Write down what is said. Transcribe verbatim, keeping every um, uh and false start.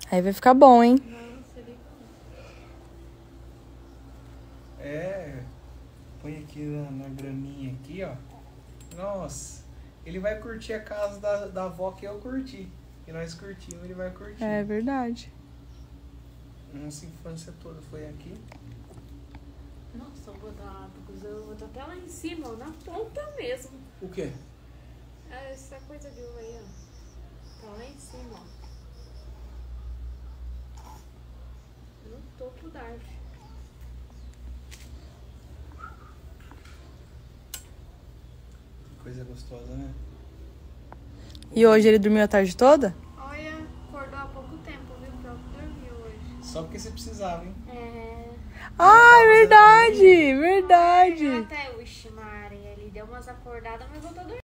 Aí vai ficar bom, hein? Nossa, ele... É, põe aqui na, na graminha aqui, ó. Nossa, ele vai curtir a casa da, da avó que eu curti. E nós curtimos, ele vai curtir. É verdade. Nossa infância toda foi aqui. Nossa, eu vou dar, eu vou dar até lá em cima, ó, na ponta mesmo. O quê? É essa coisa de uva aí, ó. Tá lá em cima, ó. No topo da árvore. Coisa gostosa, né? E hoje ele dormiu a tarde toda? Olha, acordou há pouco tempo, viu? O próprio dormiu hoje. Só porque você precisava, hein? É. Ah, é verdade, Ele verdade. até, uixi, Mari, ele deu umas acordadas, mas voltou a dormir.